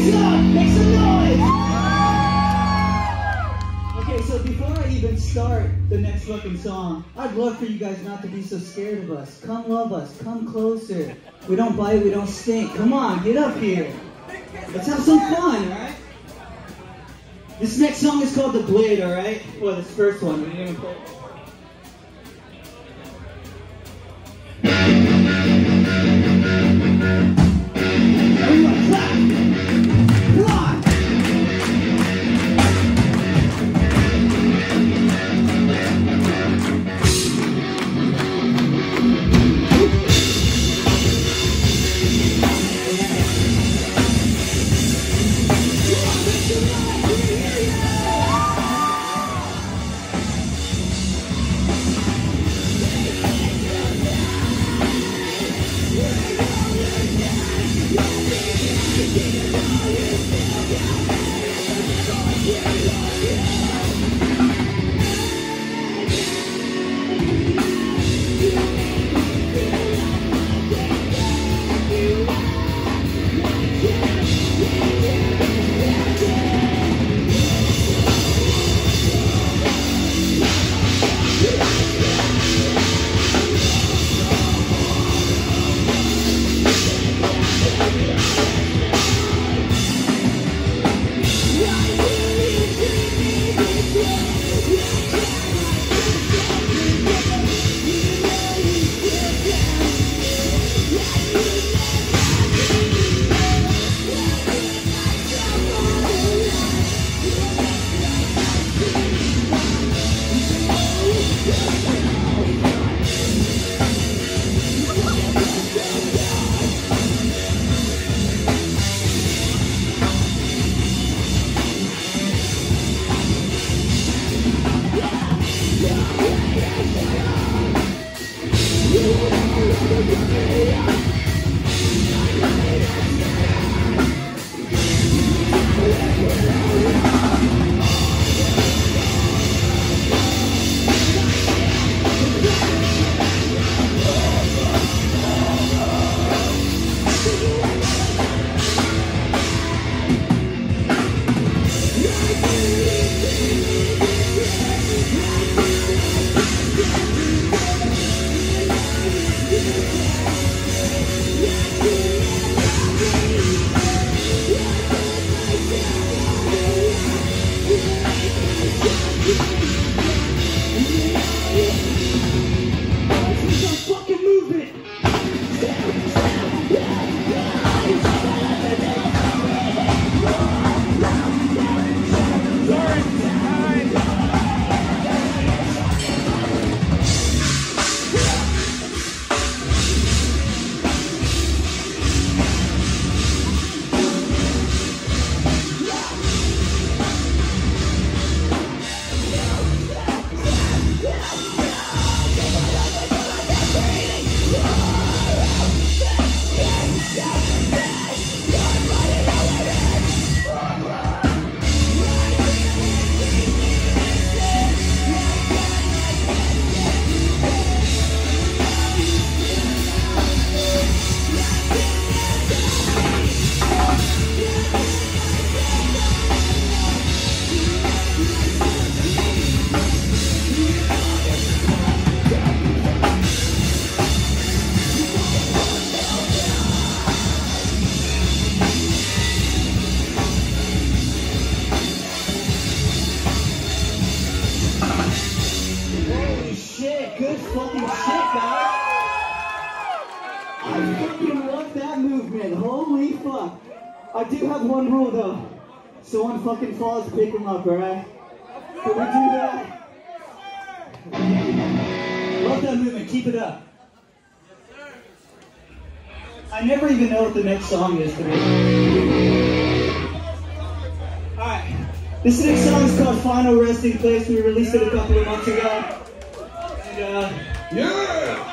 hands up! Make some noise! Okay, so before I even start the next fucking song, I'd love for you guys not to be so scared of us. Come love us. Come closer. We don't bite, we don't stink. Come on, get up here. Let's have some fun, alright? This next song is called The Blade, alright? Well, this first one. We didn't even play it. Everyone, clap! Come on! Good fucking shit, guys. I fucking love that movement. Holy fuck. I do have one rule though. Someone fucking falls, pick him up, alright? Can we do that? Love that movement. Keep it up. I never even know what the next song is today. Alright. This next song is called Final Resting Place. We released it a couple of months ago. Yeah!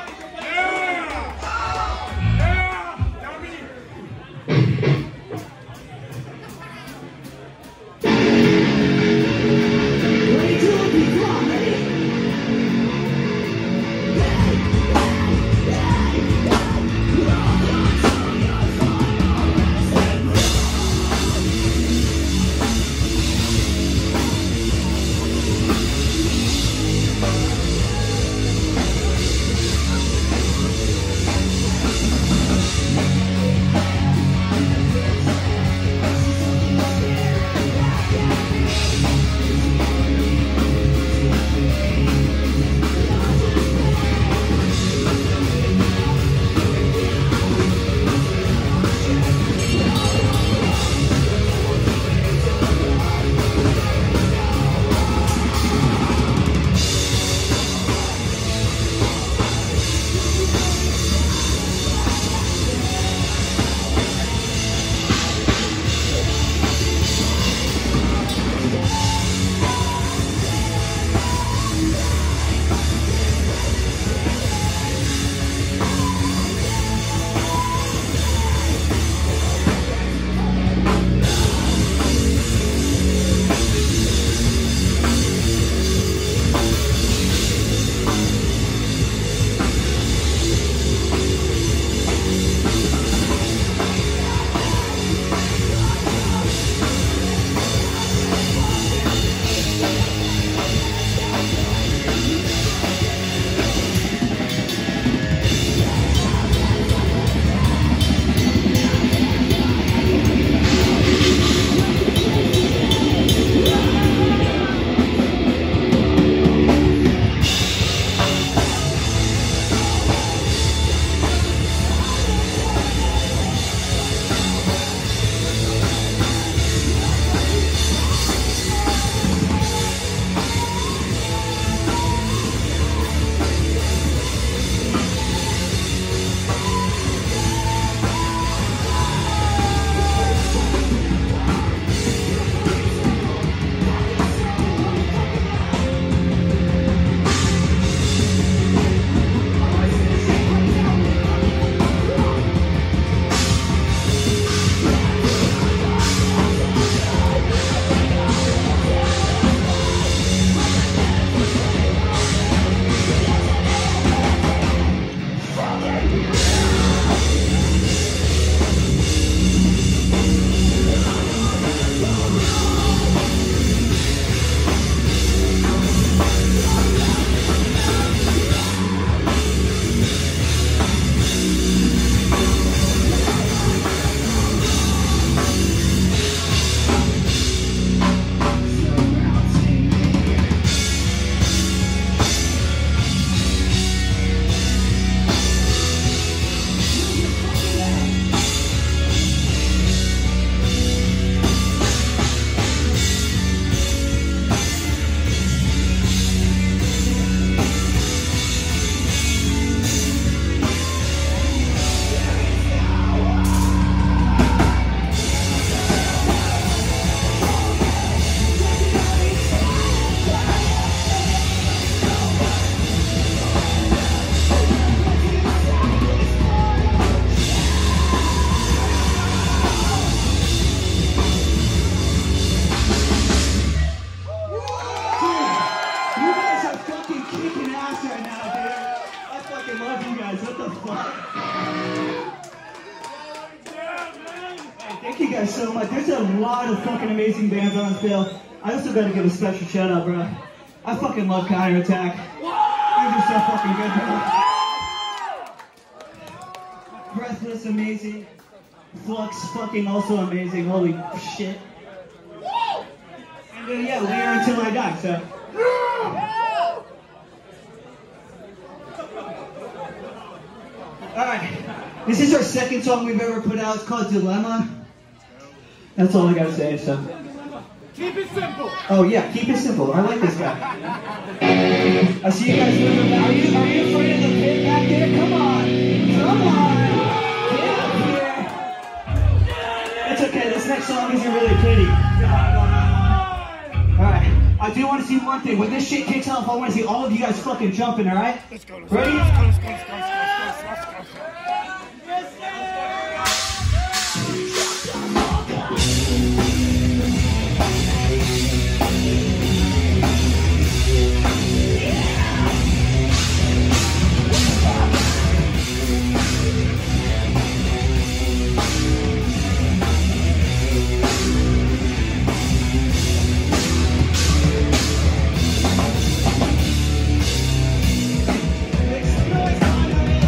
Thank you guys so much. There's a lot of fucking amazing bands on this bill. I also gotta give a special shout out, bro. I fucking love Counterattack. You guys are so fucking good, bro. Breathless, amazing. Flux, fucking also amazing. Holy shit. And yeah, we are Until I Die, so. Alright. This is our second song we've ever put out. It's called Dilemma. That's all I gotta say, so. Keep it simple. Oh yeah, keep it simple. I like this guy. I see you guys moving back. Are you afraid of the pit back there? Come on. Come on. Get up here. It's okay, this next song isn't really pretty. Alright, I do want to see one thing. When this shit kicks off, I want to see all of you guys fucking jumping, alright? Ready? Make some noise,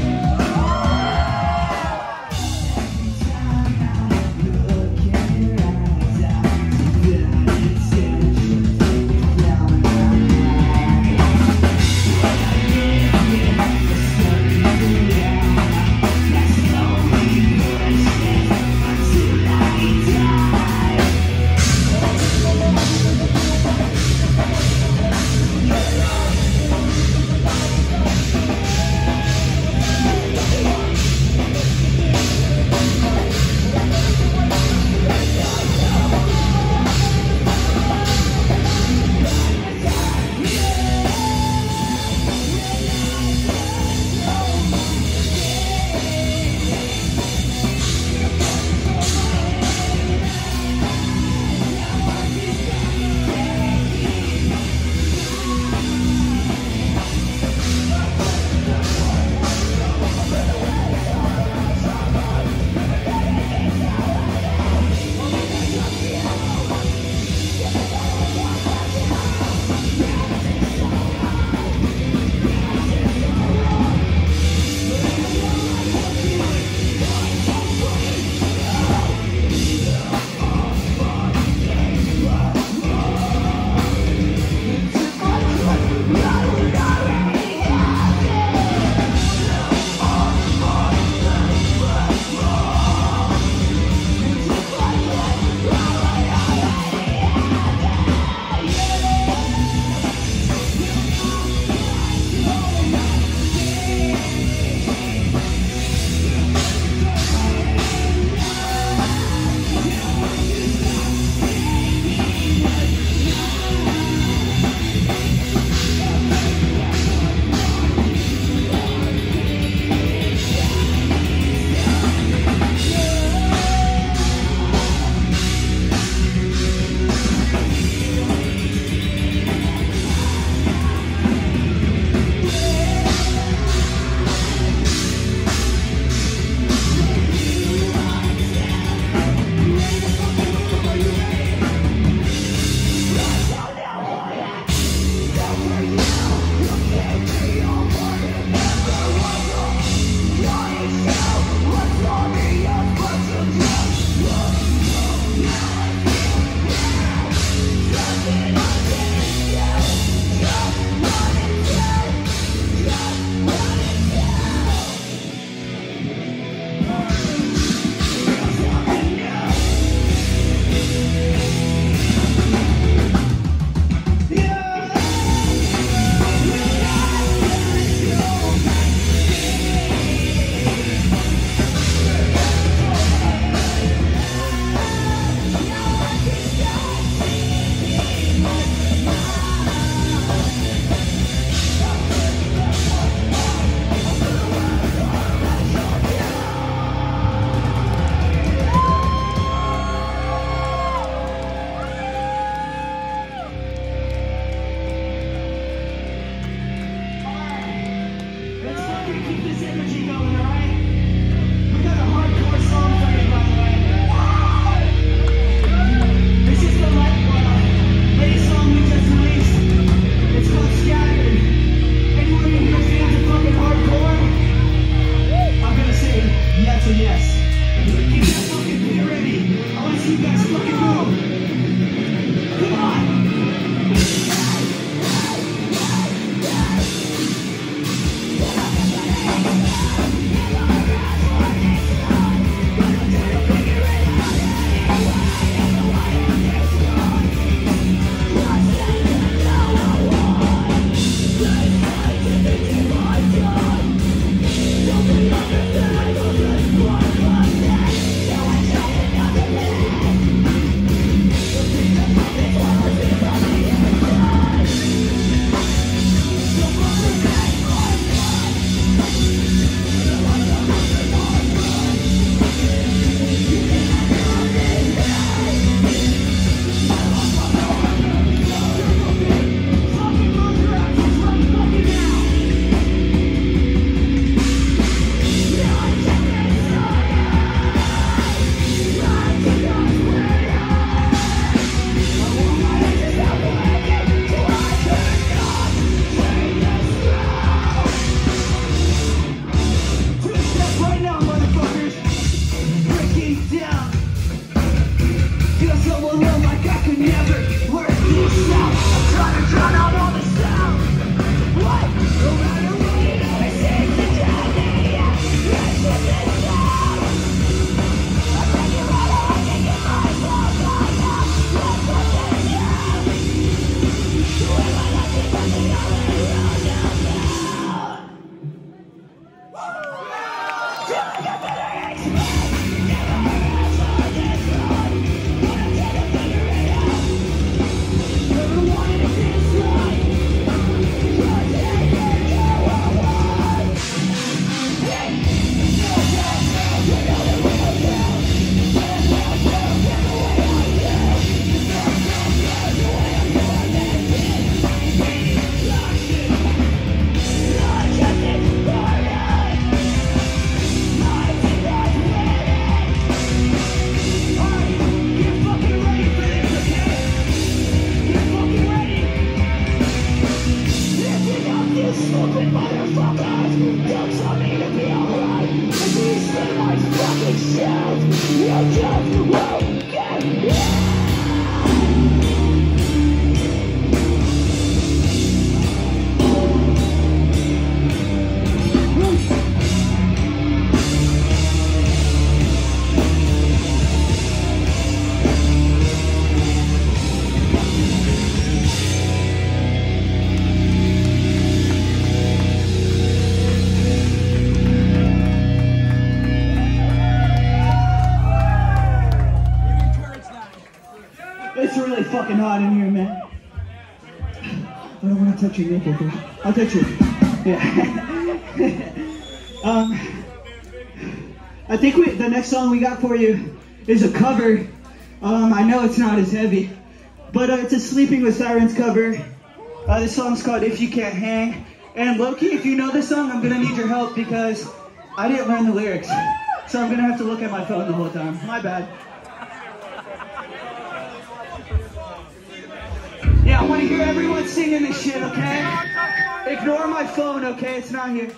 Get that fucking beat ready. I want to see you guys fucking move. Come on. It's really fucking hot in here, man. I don't want to touch your nipple, dude. I'll touch you. Yeah. I think the next song we got for you is a cover. I know it's not as heavy, but it's a Sleeping with Sirens cover. This song's called If You Can't Hang. And Loki, if you know this song, I'm gonna need your help because I didn't learn the lyrics. So I'm gonna have to look at my phone the whole time. My bad. Yeah, I want to hear everyone singing this shit, okay? Ignore my phone, okay? It's not here.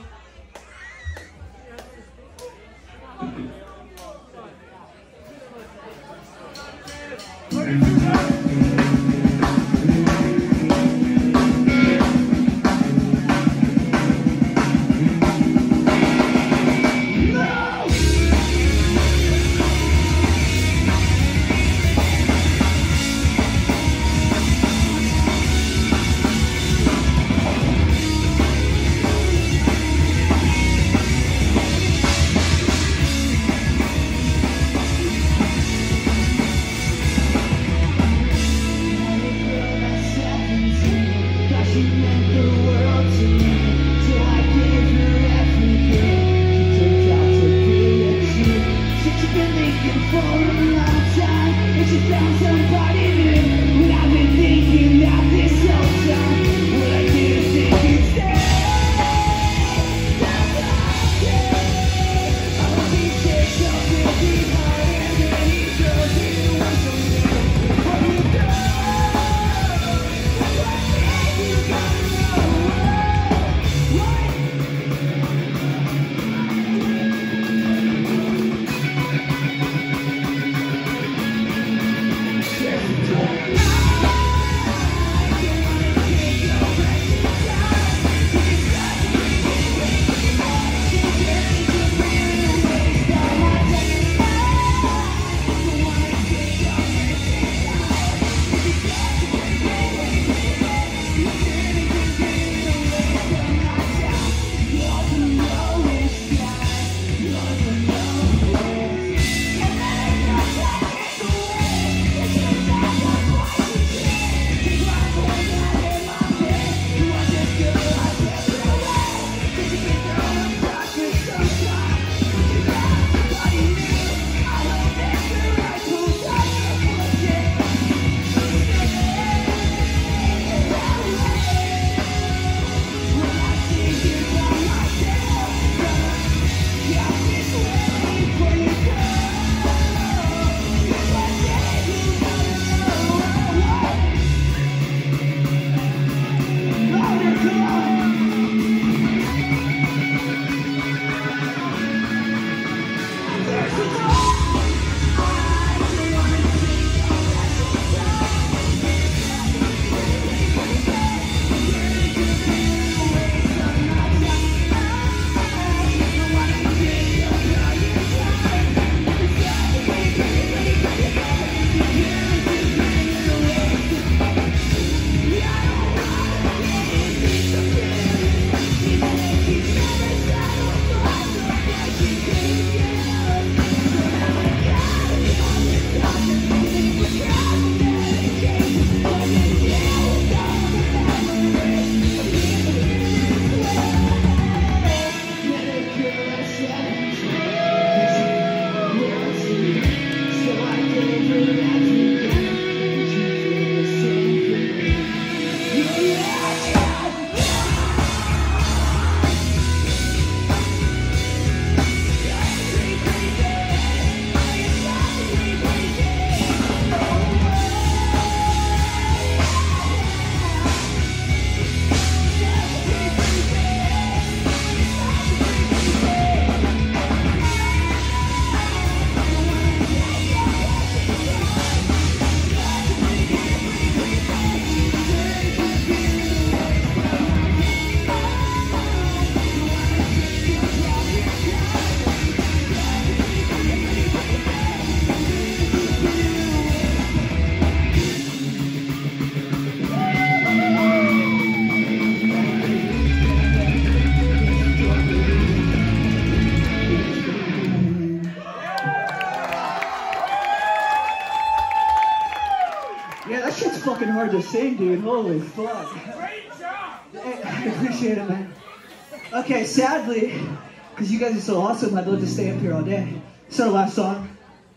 Yeah, that shit's fucking hard to sing, dude. Holy fuck. Great job! I appreciate it, man. Okay, sadly, because you guys are so awesome, I'd love to stay up here all day. So the last song.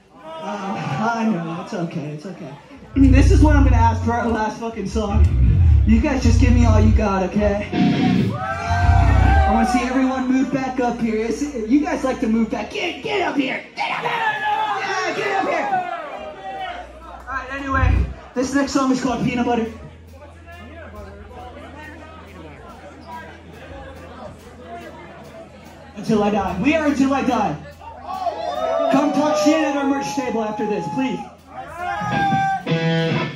I know, it's okay, it's okay. This is what I'm gonna ask for our last fucking song. You guys just give me all you got, okay? I want to see everyone move back up here. You guys like to move back. Get up here! Get up here! Yeah, get up here! Alright, anyway, this next song is called Peanut Butter. Until I die. We are Until I Die. Come talk shit at our merch table after this, please.